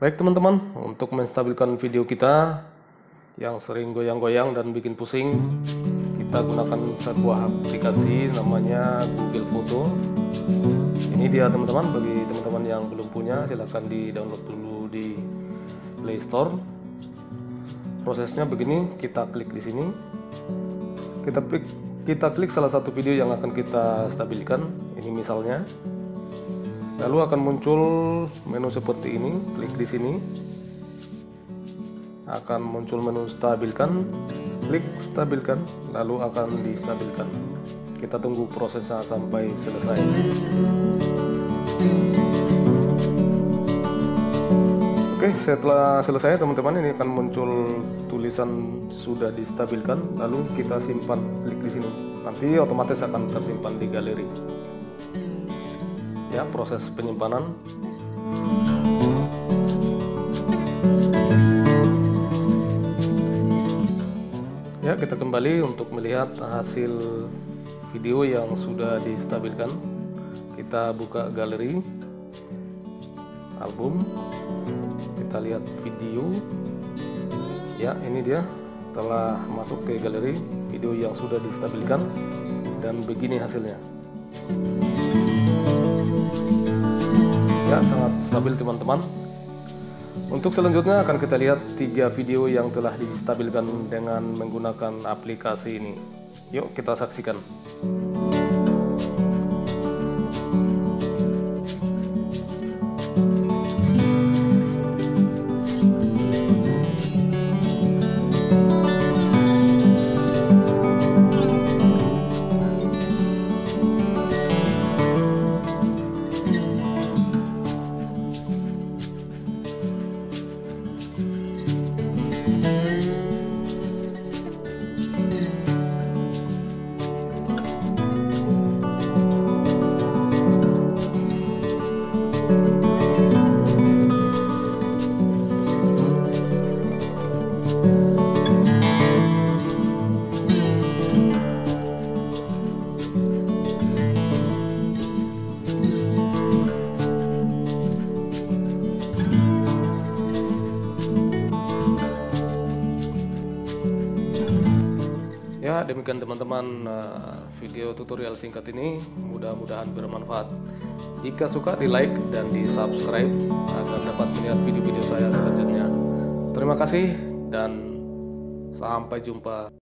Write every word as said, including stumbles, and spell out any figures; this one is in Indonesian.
Baik teman-teman, untuk menstabilkan video kita yang sering goyang-goyang dan bikin pusing, kita gunakan sebuah aplikasi namanya Google Photo. Ini dia teman-teman, bagi teman-teman yang belum punya silahkan di download dulu di Play Store. Prosesnya begini, kita klik di sini, kita klik kita klik salah satu video yang akan kita stabilkan. Ini misalnya, lalu akan muncul menu seperti ini. Klik di sini, akan muncul menu stabilkan, klik stabilkan, lalu akan distabilkan. Kita tunggu prosesnya sampai selesai. Oke, setelah selesai teman-teman, ini akan muncul tulisan sudah distabilkan, lalu kita simpan. Klik di sini, nanti otomatis akan tersimpan di galeri. Ya, proses penyimpanan. Ya, kita kembali untuk melihat hasil video yang sudah distabilkan. Kita buka galeri, album, kita lihat video. Ya, ini dia telah masuk ke galeri video yang sudah distabilkan, dan begini hasilnya. Ya, sangat stabil teman-teman. Untuk selanjutnya akan kita lihat tiga video yang telah distabilkan dengan menggunakan aplikasi ini. Yuk kita saksikan. Ya, demikian teman-teman video tutorial singkat ini, mudah-mudahan bermanfaat. Jika suka, di like dan di subscribe agar dapat melihat video-video saya selanjutnya. Terima kasih dan sampai jumpa.